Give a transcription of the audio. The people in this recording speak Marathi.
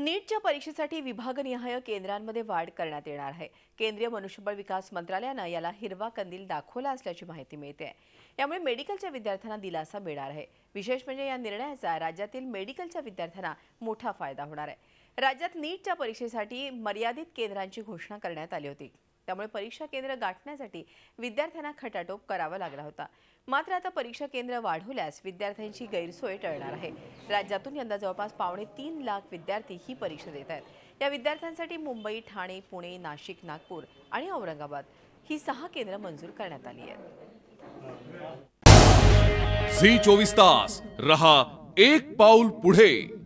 नीटच्या परीक्षेसाठी विभागनिहाय केंद्रांमध्ये वाढ करण्यात येणार आहे। केंद्रीय मनुष्यबळ विकास मंत्रालयाने याला हिरवा कंदील दाखवला असल्याची माहिती मिळते आहे। यामुळे मेडिकलच्या विद्यार्थ्यांना दिलासा मिळणार आहे। विशेष म्हणजे या निर्णयाचा राज्यातील मेडिकलच्या विद्यार्थ्यांना मोठा फायदा होणार आहे। राज्यात नीटच्या परीक्षेसाठी मर्यादित केंद्रांची घोषणा करण्यात आली होती। त्यामुळे परीक्षा केंद्र गाठण्यासाठी विद्यार्थ्यांना खटाटोप करावा लागला होता। मात्र आता परीक्षा केंद्र वाढवल्यास विद्यार्थ्यांची गैरसोय टळणार आहे। राज्यातून यंदा जवळपास 3.5 लाख विद्यार्थी ही परीक्षा देत आहेत। या विद्यार्थ्यांसाठी मुंबई, ठाणे, पुणे, नाशिक, नागपूर आणि औरंगाबाद ही 6 केंद्र मंजूर करण्यात आली आहेत। झी 24 तास रहा एक पाऊल पुढे।